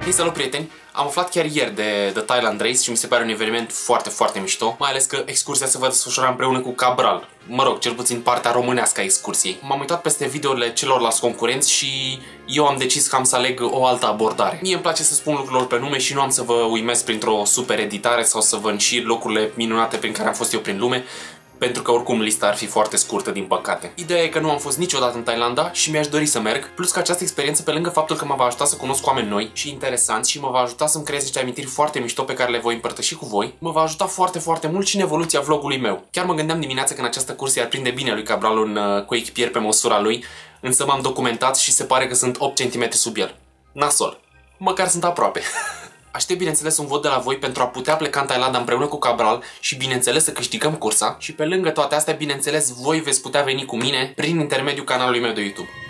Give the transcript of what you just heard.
Hei, salut prieteni! Am aflat chiar ieri de The Thailand Race și mi se pare un eveniment foarte, foarte mișto, mai ales că excursia se va desfășura împreună cu Cabral. Mă rog, cel puțin partea românească a excursiei. M-am uitat peste videourile celorlalți concurenți și eu am decis că am să aleg o altă abordare. Mie îmi place să spun lucrurilor pe nume și nu am să vă uimesc printr-o super editare sau să vă înșir locurile minunate prin care am fost eu prin lume, pentru că oricum lista ar fi foarte scurtă, din păcate. Ideea e că nu am fost niciodată în Thailanda și mi-aș dori să merg, plus că această experiență, pe lângă faptul că mă va ajuta să cunosc oameni noi și interesanți și mă va ajuta să-mi creez niște amintiri foarte mișto pe care le voi împărtăși cu voi, mă va ajuta foarte, foarte mult și în evoluția vlogului meu. Chiar mă gândeam dimineața că în această cursă ar prinde bine lui Cabral un coechipier pe măsura lui, însă m-am documentat și se pare că sunt 8 cm sub el. Nasol. Măcar sunt aproape. Aștept, bineînțeles, un vot de la voi pentru a putea pleca în Thailanda împreună cu Cabral și, bineînțeles, să câștigăm cursa. Și pe lângă toate astea, bineînțeles, voi veți putea veni cu mine prin intermediul canalului meu de YouTube.